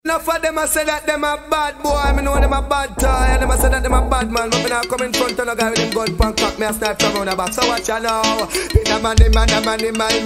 Enough of them a say that them a bad boy, I know them a bad toy, and them a say that them a bad man. But me not come in front of no guy with him gun pan cock, me a snipe from round the back. So watch ya now. Pin a man, mad, me mad,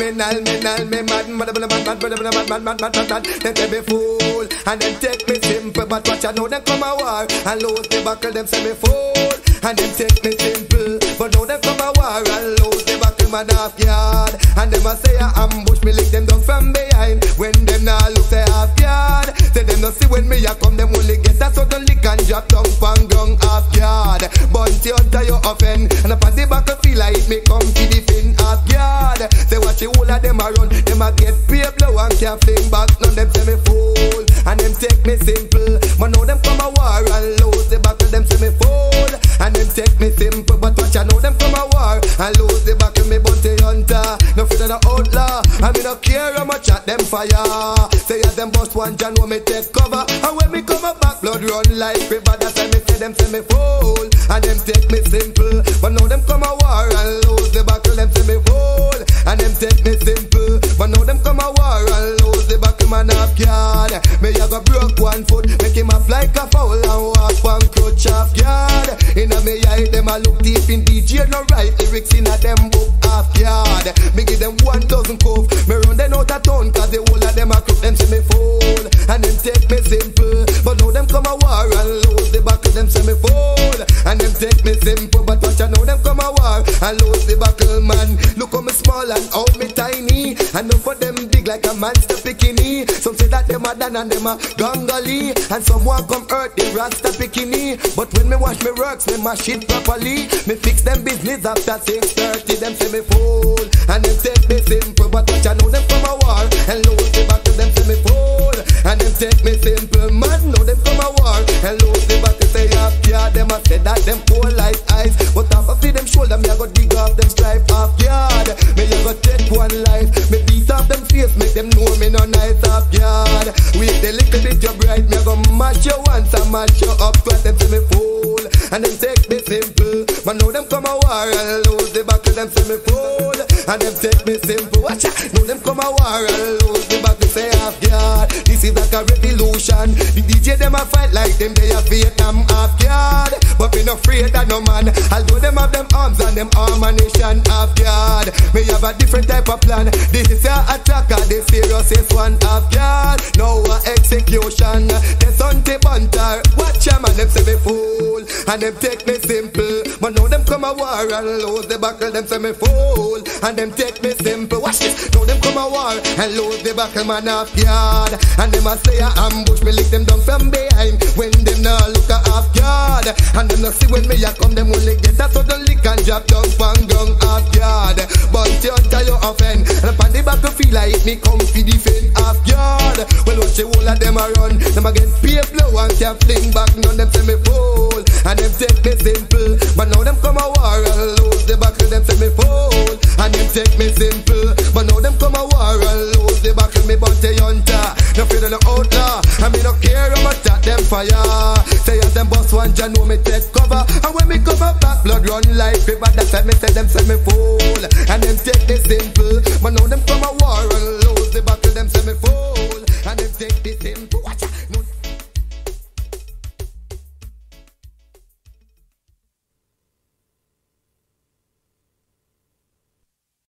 Them say me fool, and them take me simple. But watch ya now, them come a war and lose the battle. Them say me fool, and them take me simple. But now them come a war and lose the battle, man half yard. And them a say a ambush, me lick them down from behind. When them now look they half yard. Say them no see when me a come, them only get a sudden lick and drop down pan ground half yard. Bounty hunter you offend, and upon the back feel like it me come to defend half yard. Say watch the whole of them a run, them a get paid blow and can't fling back. None them say me fool, and them take me simple. But now them come a war and lose the battle, them say me fool, and them take me simple. But watch I know them come a war and lose the battle, me bounty hunter. No fear of the outlaw, and me no care how much at them fire. Say as them bust one John, me take cover, and when me come up back, blood run like river. That's why me say me fool, and them take me simple. But now them come a war and lose the battle, them say me fool, and them take me simple. But now them come a war and lose the battle, man half yard. Me a go broke one foot, make him a fly like a foul and walk one crutch half yard. Inna me eye, them a look deep in DJ, no write lyrics inna them book half yard. Me give them 1,000 cove, me run them out of town, cause the whole of them a crook, them say me fool, and them take me simple. But now them come a war and lose the battle, them say me fool, and them take me simple. But watch I know them come a war and lose the battle, man. Look how me small and how me tiny, and no for them big like a monster bikini. Some say that them a Dan and them a Gangali, and someone come hurt the Rasta bikini. But when me wash me works, me mash it properly. Me fix them business after 6:30. Them say me fool, and them take me simple. But watch I know them come a war and lose the battle, them say me fool, and them take me simple. Man, know them come a war and lose the battle. Say half yard, them a say that them cold like ice. But half of them shoulder, me a go dig off them stripe half yard. Me a go take one life, me beat off them face, make them know me no nice half yard. With the little bit you bright, me a go mash you once and mash you up. But them say me fool, and them take me simple. But now them come a war and lose the battle, them say me fool, and them take me simple. Watch out, now them come a war and lose the battle, say half yard. This is like a revolution. The DJ them a fight like them they a Vietnam half yard. But me no afraid of no man, although them have them arms and them ammunition half yard. Me have a different type of plan. This is your attacker, the seriousest one half yard. Now a execution, the Sunday banter. Watch a man, them say me fool, and them take me simple. But now them come a war and lose the battle, them say me fool, and them take me simple. Watch this, now them come a war and lose the battle, man half yard. And them a say a ambush, me lick them down from behind. When them now look a half yard, and them not see when me a come, them only get a sudden lick and drop down pan ground half yard. But you until you offend, and upon the battlefield I hit me come fi defend half yard. Well watch the whole of them a run, them a get paid blow and can't fling back. None them say me fool, and them take me simple. But now them come a war and lose the battle, them say me fool, and them take me simple. But now them come a war and lose the battle, me bounty hunter. No fear of the outlaw, and me no care how much that them fire. Say as them boss one John, know me take cover, and when me come up back, blood run like river. That's why me say them say me fool, and them take me simple. But now